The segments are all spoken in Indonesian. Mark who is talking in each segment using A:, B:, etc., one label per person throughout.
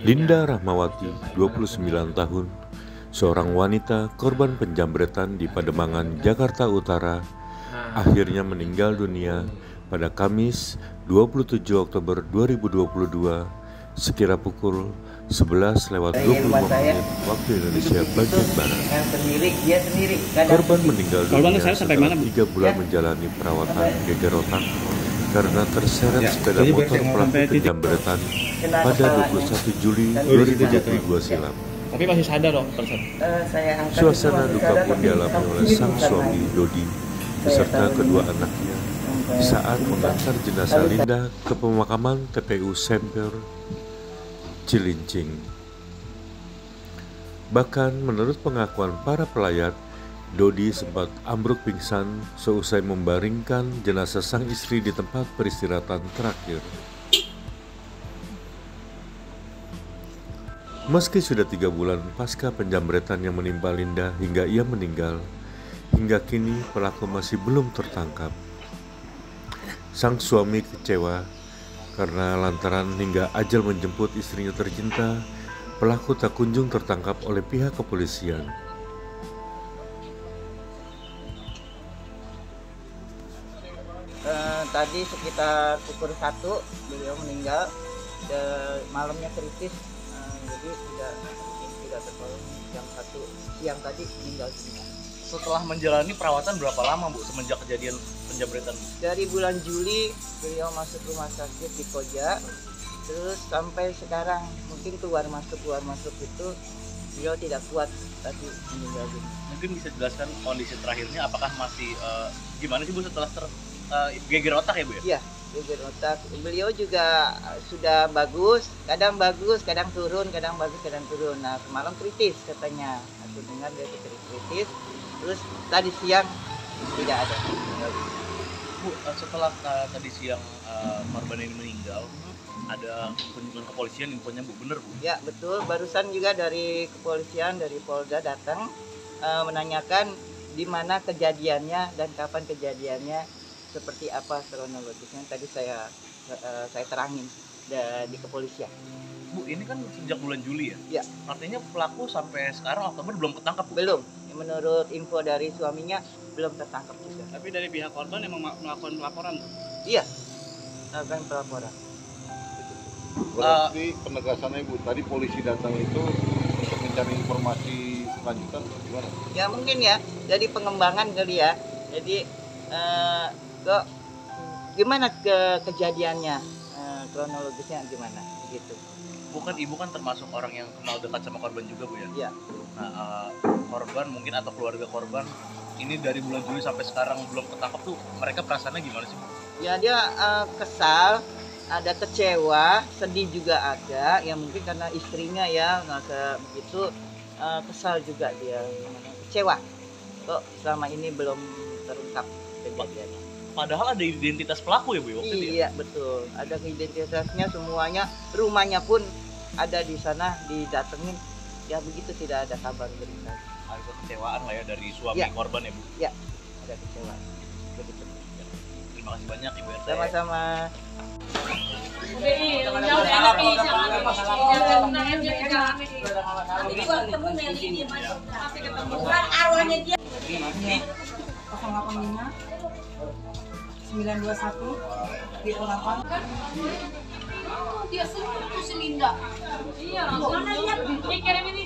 A: Linda Rahmawati, 29 tahun, seorang wanita korban penjambretan di Pademangan, Jakarta Utara, akhirnya meninggal dunia pada Kamis 27 Oktober 2022 sekira pukul 11:25 waktu Indonesia bagian Barat. Korban meninggal dunia setelah 3 bulan menjalani perawatan geger otak karena terseret sepeda motor pelaku penjambretan pada 21 Juli 2022 silam.
B: Tapi masih sadar dong,
A: Suasana duka pun dialami oleh sang suami Dodi beserta kedua anaknya saat mengantar jenazah Linda ke pemakaman TPU Semper Cilincing. Bahkan menurut pengakuan para pelayat, Dodi sempat ambruk pingsan seusai membaringkan jenazah sang istri di tempat peristirahatan terakhir. Meski sudah 3 bulan pasca penjambretan yang menimpa Linda hingga ia meninggal, hingga kini pelaku masih belum tertangkap. Sang suami kecewa karena lantaran hingga ajal menjemput istrinya tercinta, pelaku tak kunjung tertangkap oleh pihak kepolisian.
C: Tadi sekitar pukul 1 beliau meninggal, malamnya kritis, jadi tidak tertolong. Jam 1 siang tadi meninggal dunia.
B: Setelah menjalani perawatan berapa lama Bu semenjak kejadian penjambretan?
C: Dari bulan Juli beliau masuk rumah sakit di Koja, terus sampai sekarang mungkin keluar masuk itu beliau tidak kuat, tadi meninggal dunia.
B: Mungkin bisa jelaskan kondisi terakhirnya, apakah masih gimana sih Bu setelah geger otak ya Bu ya?
C: Iya, geger otak. Beliau juga sudah bagus, kadang turun, kadang bagus, kadang turun. Nah, semalam kritis katanya. Aku dengar dia kritis. Terus tadi siang tidak ada.
B: Bu, setelah tadi siang korban ini meninggal, ada kunjungan kepolisian, infonya Bu, bener Bu?
C: Ya, betul. Barusan juga dari kepolisian, dari Polda datang menanyakan di mana kejadiannya dan kapan kejadiannya, seperti apa kronologisnya. Tadi saya terangin di kepolisian.
B: Bu, ini kan sejak bulan Juli ya?
C: Ya.
B: Artinya pelaku sampai sekarang Oktober belum ketangkap Bu?
C: Belum. Menurut info dari suaminya belum tertangkap juga.
B: Tapi dari pihak korban emang melakukan pelaporan?
C: Iya, melakukan pelaporan.
D: Berarti penegasannya Bu, tadi polisi datang itu untuk mencari informasi lanjutan gimana?
C: Ya mungkin ya, jadi pengembangan kali ya. Jadi gimana kejadiannya, kronologisnya gimana gitu.
B: Bukan Ibu kan termasuk orang yang kenal dekat sama korban juga Bu ya?
C: Iya.
B: Nah, korban mungkin atau keluarga korban ini dari bulan Juli sampai sekarang belum ketangkap tuh, mereka perasaannya gimana sih Bu?
C: Ya dia kesal, ada kecewa, sedih juga ada. Ya mungkin karena istrinya ya nggak begitu, kesal juga dia, kecewa. Kok selama ini belum terungkap kejadiannya.
B: Padahal ada identitas pelaku ya Bu waktu itu?
C: Iya betul, ada identitasnya semuanya, rumahnya pun ada di sana, didatengin. Ya begitu, tidak ada kabar berita.
B: Ada kekecewaan lah ya dari suami korban ya Bu?
C: Ya, ada kecewaan. Begitu.
B: Ya. Terima kasih banyak Ibu RT.
C: Sama-sama.
E: Ini 085 921 di 08.
F: Oh, dia itu si Linda. Iya, mana lihat? Kirim ini.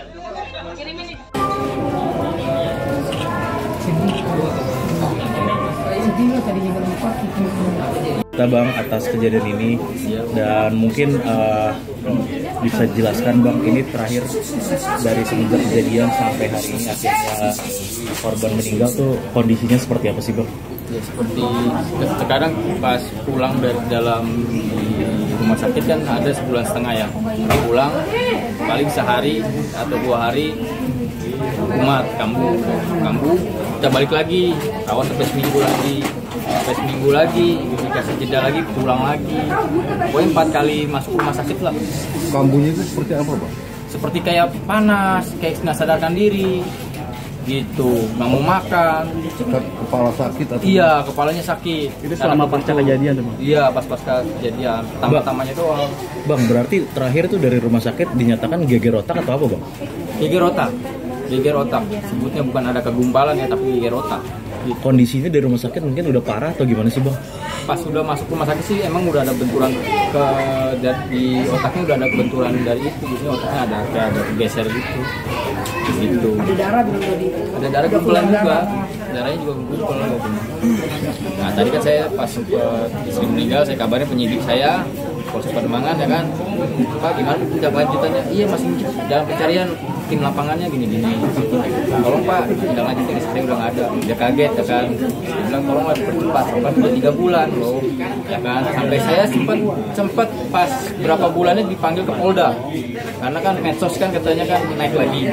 B: Kita Bang atas kejadian ini dan mungkin bisa jelaskan Bang, ini terakhir dari semenjak kejadian sampai hari ini akhirnya korban meninggal tuh kondisinya seperti apa sih Bang?
G: Ya seperti sekarang pas pulang dari dalam rumah sakit kan ada 1,5 bulan ya, pulang paling sehari atau 2 hari umat kambuh kita balik lagi rawat sampai seminggu lagi dikasih jeda lagi pulang lagi, pokoknya 4 kali masuk rumah sakit lah.
D: Kambuhnya itu seperti apa Pak?
G: Seperti kayak panas, kayak nggak sadarkan diri. gitu, nggak mau makan.
D: Kepala sakit atau?
G: Iya, kepalanya sakit.
B: Itu selama pasca kejadian tuh bang?
G: Iya, pas pasca kejadian, pertama-tamanya doang.
B: Bang, berarti terakhir tuh dari rumah sakit dinyatakan geger otak atau apa bang?
G: Geger otak, sebutnya bukan ada kegumpalan ya, tapi geger otak.
B: Kondisinya dari rumah sakit mungkin udah parah atau gimana sih bang?
G: Pas udah masuk rumah sakit sih emang udah ada benturan di otaknya, udah ada benturan dari itu, biasanya otaknya ada geser gitu.
E: Ada darah bilang tadi.
G: Ada darah kumpulan juga, darahnya juga kumpul gitu. Nah tadi kan saya pas istri meninggal, saya kabarin penyidik saya Polsek Pademangan ya kan, Pak gimana tindak lanjutannya? Iya masih dalam pencarian, tim lapangannya gini-gini. Tolong Pak, tindak lanjutan istri saya udah nggak ada. Dia kaget ya kan, dia bilang tolong lah dipercepat, kan udah 3 bulan loh, ya kan. Sampai saya sempat pas berapa bulannya dipanggil ke Polda, karena kan medsos kan katanya kan naik lagi.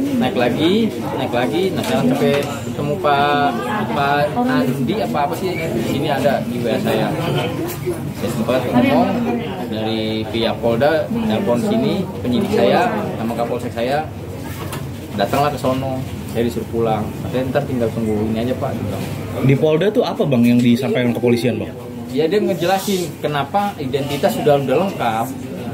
G: Nah sekarang sampai ketemu Pak Andi apa sih di sini ada di WA saya sempat ngomong dari pihak Polda, telepon sini penyidik saya sama Kapolsek saya, datanglah ke sono, saya disuruh pulang, katanya ntar tinggal tunggu ini aja Pak gitu.
B: Di Polda tuh apa bang yang disampaikan kepolisian bang?
G: Ya dia ngejelasin kenapa identitas sudah lengkap.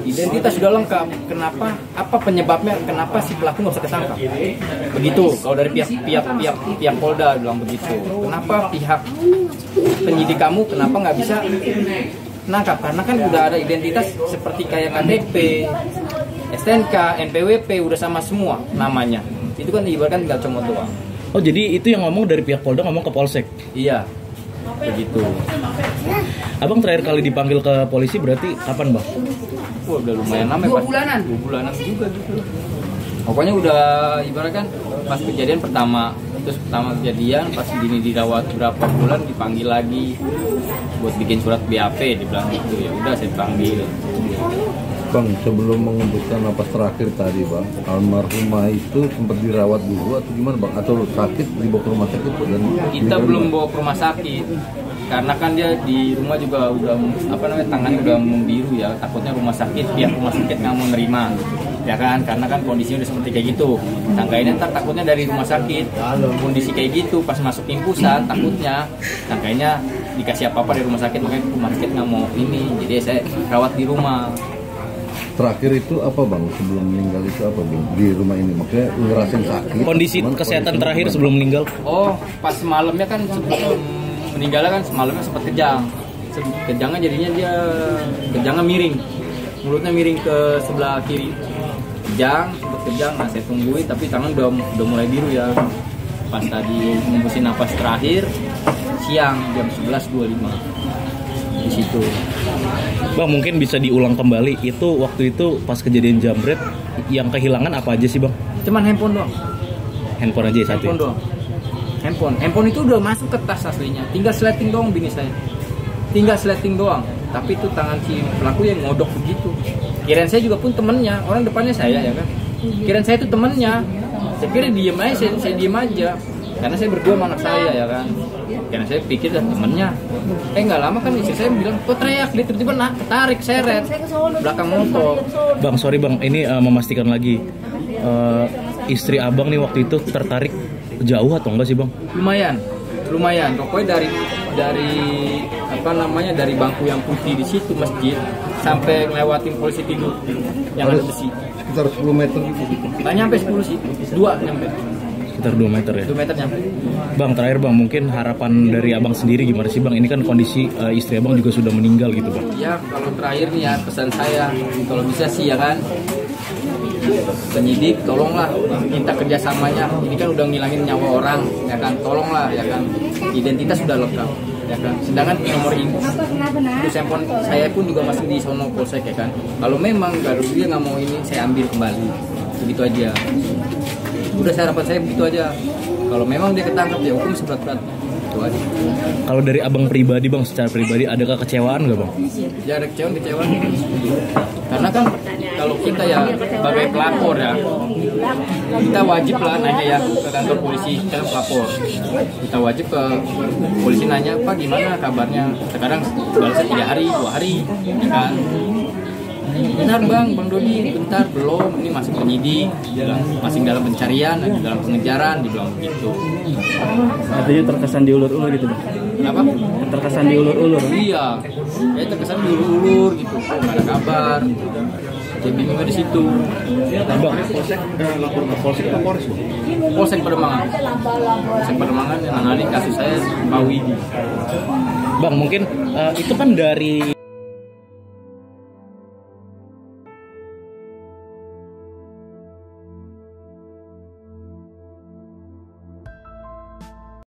G: Kenapa? Apa penyebabnya? Kenapa si pelaku nggak bisa ketangkap? Begitu. Kalau dari pihak Polda bilang begitu. Kenapa pihak penyidik kamu kenapa nggak bisa nangkap? Karena kan udah ada identitas seperti kayak KTP, STNK, NPWP udah sama semua namanya. Itu kan ibaratkan tinggal comot doang.
B: Oh jadi itu yang ngomong dari pihak Polda ngomong ke Polsek?
G: Iya. Begitu.
B: Abang terakhir kali dipanggil ke polisi berarti kapan bang?
G: Wah udah lumayan lama ya, 2 bulanan juga gitu. Pokoknya udah ibaratkan pas kejadian pertama kejadian pas gini dirawat berapa bulan dipanggil lagi buat bikin surat BAP, dibilang gitu. Ya udah saya panggil.
D: Bang, sebelum mengembuskan napas terakhir tadi bang, almarhumah itu sempat dirawat dulu atau gimana bang? Atau sakit dibawa ke rumah sakit? Dan
G: kita belum bawa ke rumah sakit karena kan dia di rumah juga udah tangannya udah membiru ya, takutnya pihak rumah sakit nggak mau nerima ya kan, karena kan kondisinya udah seperti kayak gitu. Sangkainnya ntar takutnya dari rumah sakit kondisi kayak gitu pas masuk tim pusat, takutnya sangkainnya dikasih apa dari rumah sakit, makanya rumah sakit nggak mau ini, jadi saya rawat di rumah.
D: Terakhir itu apa bang, sebelum meninggal itu apa bang, di rumah ini? Maksudnya ngerasain sakit?
B: Kondisi kesehatan terakhir sebelum meninggal?
G: Oh, pas malamnya kan sebelum meninggalnya kan semalamnya sempat kejang. Kejangnya jadinya dia kejangnya miring, mulutnya miring ke sebelah kiri. Sempat kejang, nah saya tungguin tapi tangan udah mulai biru ya. Pas tadi ngembusin napas terakhir siang jam 11.25 di situ.
B: Bang mungkin bisa diulang kembali itu waktu itu pas kejadian jambret yang kehilangan apa aja sih bang?
G: Cuman handphone doang.
B: Handphone aja satu.
G: Handphone doang. Handphone itu udah masuk ke tas aslinya. Tinggal sleting doang bini saya. Tapi itu tangan si pelaku yang ngodok begitu. Kirain saya juga pun temennya, orang depannya saya ya kan. Kirain saya itu temennya. Saya kira diem aja, saya diem aja. Karena saya berdua sama anak saya ya kan. Karena saya pikir temennya. Nggak lama kan istri saya bilang, kok teriak, dia tiba-tiba ketarik, seret belakang motor.
B: Bang, sorry bang, ini memastikan lagi istri abang nih waktu itu tertarik jauh atau enggak sih bang?
G: Lumayan. Pokoknya dari bangku yang putih di situ masjid sampai ngelewatin polisi tidur yang ada besi.
D: Sekitar 10 meter gitu.
G: Nggak nyampe 10 sih, 2 nyampe.
B: Sekitar 2 meter ya?
G: 2 meter nyampe.
B: Bang, terakhir bang, mungkin harapan dari abang sendiri gimana sih bang? Ini kan kondisi istri abang juga sudah meninggal gitu bang.
G: Ya, kalau terakhir nih ya pesan saya, kalau bisa sih ya kan, penyidik tolonglah minta kerjasamanya. Ini kan udah ngilangin nyawa orang, ya kan, tolonglah ya kan, identitas sudah lengkap. Ya kan, sedangkan nomor ini terus handphone saya pun juga masih di sono Polsek ya kan. Kalau memang dia nggak mau ini, saya ambil kembali, begitu aja. Udah saya harapan saya begitu aja. Kalau memang dia ketangkap ya hukum seberat-berat, itu aja. Kalau
B: dari abang pribadi bang, secara pribadi adakah kekecewaan nggak bang?
G: Ya ada kecewaan. Karena kan kalau kita ya sebagai pelapor ya, kita wajib lah nanya ya ke kantor polisi, kita pelapor. Kita wajib ke polisi nanya, Pak gimana kabarnya? Sekarang balasnya 3 hari, 2 hari, ya kan? Benar bang Dodi, bentar belum, ini masih penyidik, masih dalam pencarian, dalam pengejaran, dibilang begitu.
B: Artinya terkesan diulur-ulur gitu bang?
G: Kenapa?
B: Terkesan diulur-ulur?
G: Iya, ya terkesan diulur-ulur gitu, nggak ada kabar. Jadi bingungnya di situ.
B: Bang, polsek lapor ke polsek atau polres bang?
G: Polsek Pademangan. Polsek Pademangan yang menangani kasus saya Pak Widi.
B: Bang, mungkin itu kan dari